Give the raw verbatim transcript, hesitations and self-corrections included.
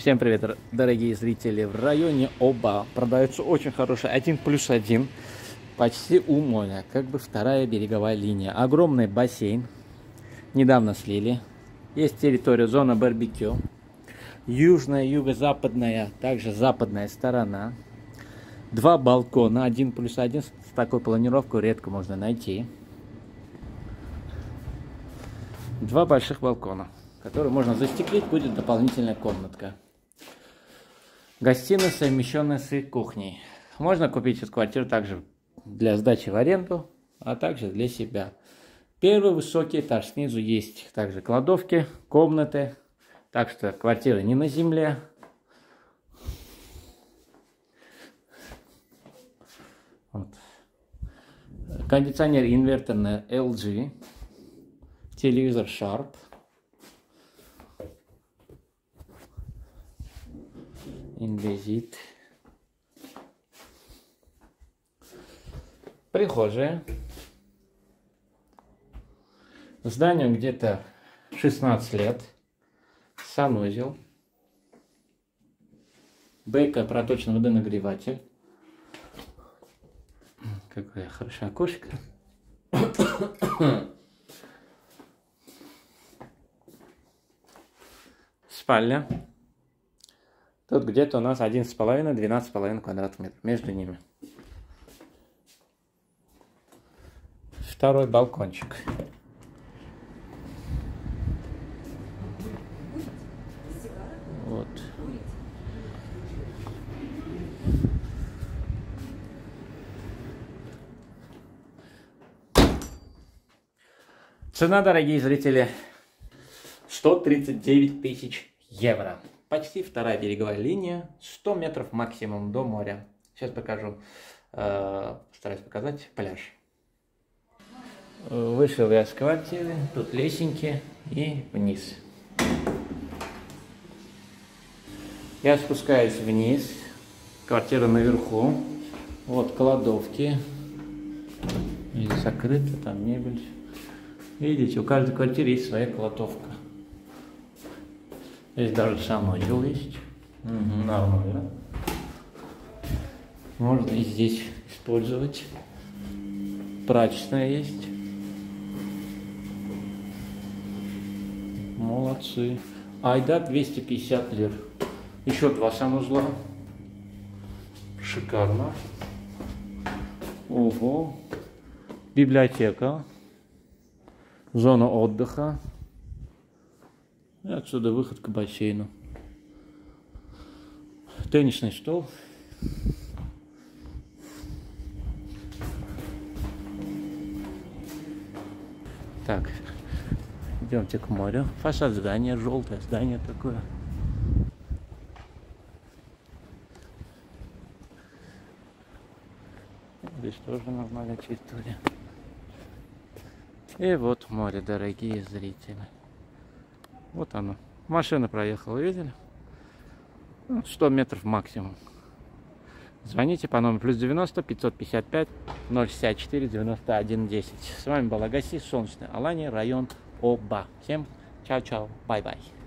Всем привет, дорогие зрители! В районе Оба продается очень хороший один плюс один, почти у моря, как бы вторая береговая линия. Огромный бассейн, недавно слили. Есть территория, зона барбекю. Южная, юго-западная, также западная сторона. Два балкона, один плюс один, с такой планировкой редко можно найти. Два больших балкона, которые можно застеклить, будет дополнительная комнатка. Гостиная, совмещенная с кухней. Можно купить эту квартиру также для сдачи в аренду, а также для себя. Первый высокий этаж, снизу есть также кладовки, комнаты. Так что квартира не на земле. Вот. Кондиционер инверторный эл джи. Телевизор Sharp. Инвизит. Прихожая. Зданию где-то шестнадцать лет. Санузел. Бейка, проточный водонагреватель. Какое хорошее окошко. Спальня. Тут где-то у нас одиннадцать с половиной — двенадцать с половиной квадратных метров между ними. Второй балкончик. Вот. Цена, дорогие зрители, сто тридцать девять тысяч евро. Почти вторая береговая линия, сто метров максимум до моря. Сейчас покажу, э, постараюсь показать пляж. Вышел я с квартиры, тут лесенки и вниз. Я спускаюсь вниз, квартира наверху, вот кладовки, здесь закрыто, там мебель. Видите, у каждой квартиры есть своя кладовка. Здесь даже санузел есть. Угу, нормально. Можно и здесь использовать. Прачечная есть. Молодцы. Айда двести пятьдесят лир. Еще два санузла. Шикарно. Ого. Библиотека. Зона отдыха. И отсюда выход к бассейну. Теннисный стол. Так, идемте к морю. Фасад здания, желтое здание такое. Здесь тоже нормальная территория. И вот море, дорогие зрители. Вот оно. Машина проехала, видели? сто метров максимум. Звоните по номеру плюс девяносто пятьсот пятьдесят пять ноль шестьдесят четыре девяносто один десять. С вами был Агаси, солнечный Алания, район Оба. Всем чао-чао, бай-бай.